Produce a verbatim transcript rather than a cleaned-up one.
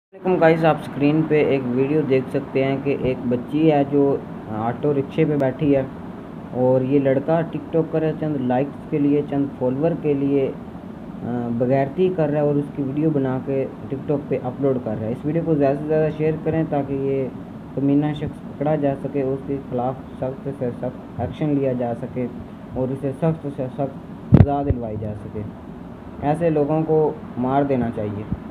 वालेकुम गाइस, आप स्क्रीन पे एक वीडियो देख सकते हैं कि एक बच्ची है जो ऑटो रिक्शे पे बैठी है और ये लड़का टिकटॉक कर चंद लाइक्स के लिए, चंद फॉलोवर के लिए बगैरती कर रहा है और उसकी वीडियो बना के टिकटॉक पे अपलोड कर रहा है। इस वीडियो को ज़्यादा से ज़्यादा शेयर करें ताकि ये कमीना शख्स पकड़ा जा सके, उसके खिलाफ सख्त से सख्त एक्शन लिया जा सके और उसे सख्त से सख्त सज़ा दिलवाई जा सके। ऐसे लोगों को मार देना चाहिए।